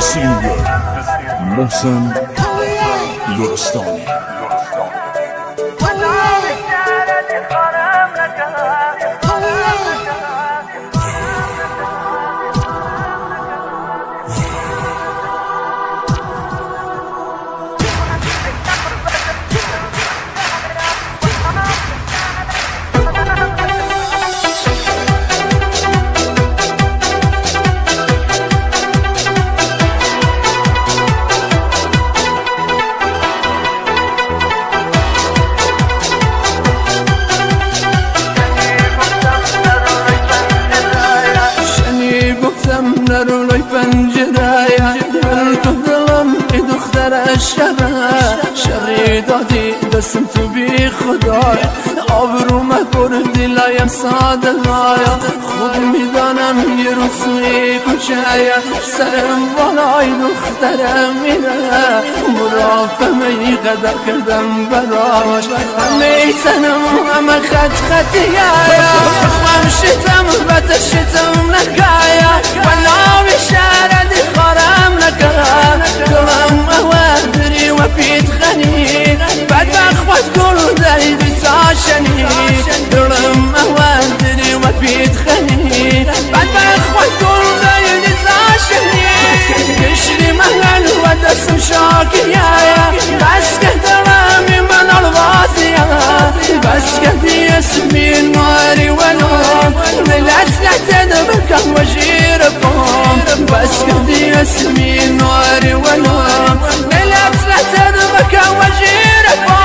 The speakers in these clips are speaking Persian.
سینگر محسن لرستانی. نرولای پنجره دل تو دلم ای دختر شری دادی دستم تو بی خدای آبرو مکردی لایم ساده لایا خود میدانم یه روزی کوچه سرم بالای دخترم میره مرافمه ای قدر کردم براش همه تنم همه خطیه خم شتم بته شتم نکایا ناوی شردی خارم نکرم دلم اوادری و پیت خنی بدبخت خود گل دایدی ساشنی دلم اوادری و پیت خنی بدبخت خود گل دایدی ساشنی کشری محل و دستم شاکیه بس که دلمی من الوازیه بس که دی اسمی ناری و نوم لت بکم و جیرکم بس که دی اسمی ناری و نوم لت بکم و جیرکم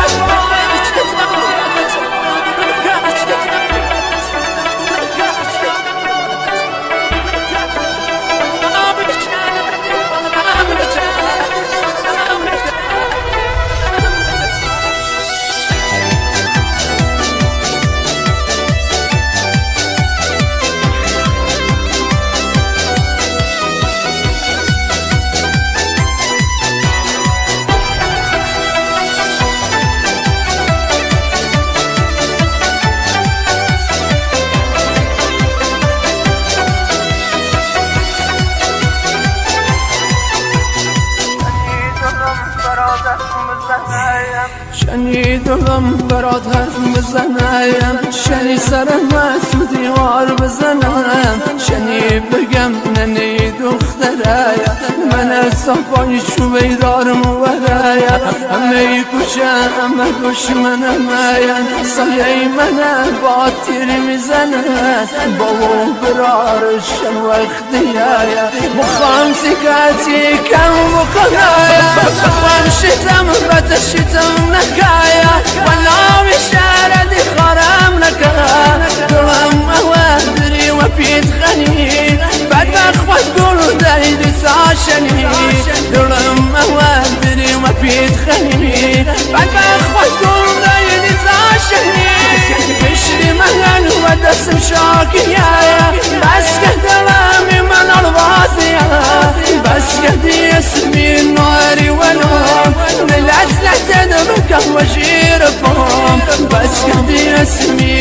شنیدم برات حرف بزنم شنی سرم تو دیوار بزنم شنی بگم ننی دختره من صفای شو بیدارم وره همه کوچه همه دشمنم سایه من با تیر میزنه بابا برارشن وقتیه مخوام سکتی کم بکنه مخوام شتم بتشتم نکایا وناوی شردی خارم نکرم دلم اوادری و پیت خنی بدبخت خود گل دایدی ساشنی دلم اوادری و پیت خنی بدبخت خود گل دایدی ساشنی کشری محل و دستم شاکیه بس که دلمی من الوازیه بس که دی اسمی ناری و نوم لت بکم و جیرکم بس که دی اسمی